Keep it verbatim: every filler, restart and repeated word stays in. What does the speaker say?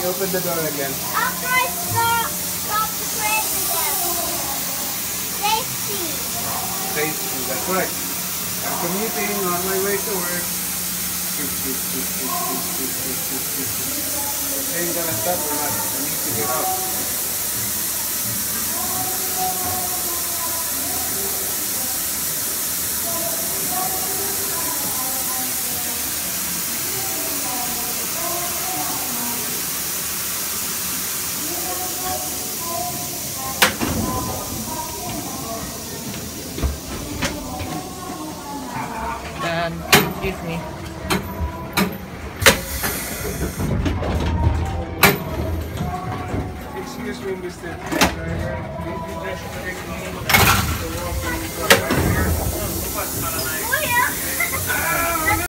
open the door again. After I stop, stop the train again. Safety. Safety, that's right. I'm commuting on my way to work. The train gonna stop or not? I need to get out. And excuse me. Excuse me, Mister Driver. Did you just take me to walk in the